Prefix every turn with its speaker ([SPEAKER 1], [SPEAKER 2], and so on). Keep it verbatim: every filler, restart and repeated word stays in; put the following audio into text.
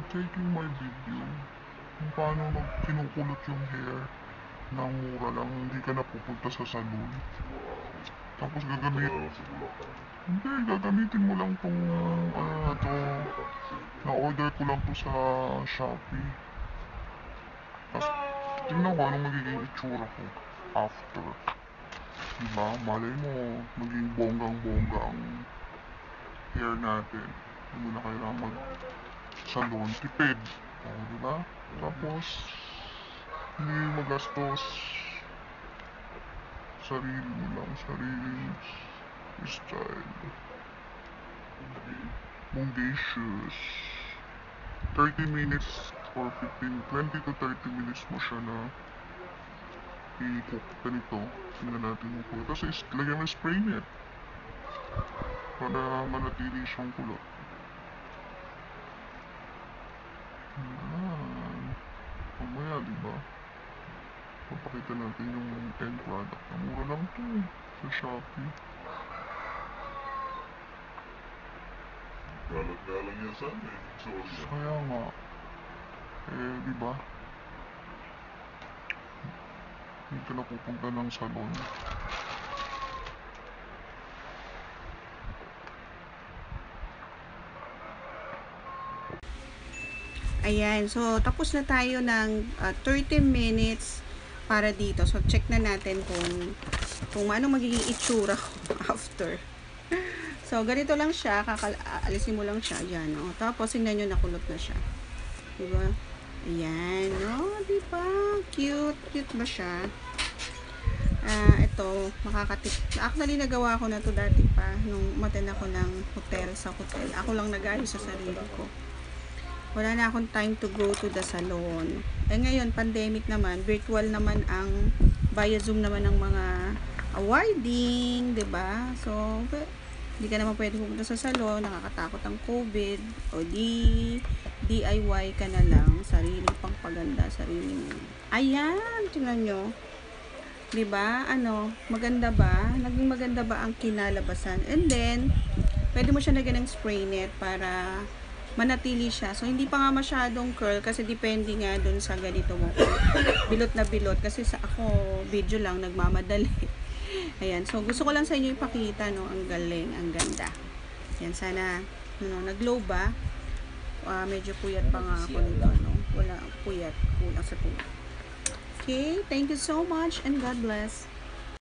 [SPEAKER 1] taking my video kung paano mag kinukulot yung hair ng mura lang, hindi ka na pupunta sa salon. Tapos gagamit, hindi, gagamitin mo lang tong ano na to, na-order ko lang to sa Shopee. Tapos tingnan ko anong magiging itsura ko after. Diba? Malay mo, maging bonggang-bongga ang hair natin. Hindi mo na kailangan mag-salon. Tipid. O, diba? Tapos, hindi magastos. Sarili mo lang. Sariling style. Bongacious. thirty minutes or fifteen, twenty to thirty minutes mo siya na i-cook ganito. Tingnan natin yung kulot. Kasi lagyan mo spray net para manatili siyang kulot. Ayan. Mamaya, diba? Papakita natin yung end product. Mura lang to sa Shopee.
[SPEAKER 2] Galang-galang yan sa amin. Sorry.
[SPEAKER 1] Kaya nga. Eh, diba? Hindi ka na pupunta ng salon.
[SPEAKER 3] Ayan, so tapos na tayo ng uh, thirty minutes para dito. So check na natin kung kung ano magiging itsura ko after. So ganito lang siya, kakalisin mo lang siya diyan, no. Tapos tingnan niyo nakulot na siya. Di ba? Ayan, no, di ba? Cute, cute ba siya? Ah, uh, ito, makakatip. Actually nagawa ko na to dati pa nung umattend ako ng hotel sa hotel. Ako lang nag-ayos sa sarili ko. Wala na akong time to go to the salon. Eh ngayon, pandemic naman, virtual naman ang via Zoom naman ng mga awarding, 'di ba? So, hindi ka naman pwede pumunta sa salon, nakakatakot ang COVID, o di D I Y ka na lang, sariling pangpaganda, sariling. Ayan, tingnan nyo. 'Di ba? Ano, maganda ba? Naging maganda ba ang kinalabasan? And then, pwede mo siya lagyan ng spray net para manatili siya. So, hindi pa nga masyadong curl kasi depende nga dun sa ganito mo. Bilot na bilot. Kasi sa ako, video lang, nagmamadali. Ayan. So, gusto ko lang sa inyo ipakita, no? Ang galing, ang ganda. Ayan, sana, ano, nag-glow ba? Uh, medyo puyat pa nga ako nito, no? Wala, puyat. Kulang sa tulog. Okay, thank you so much and God bless.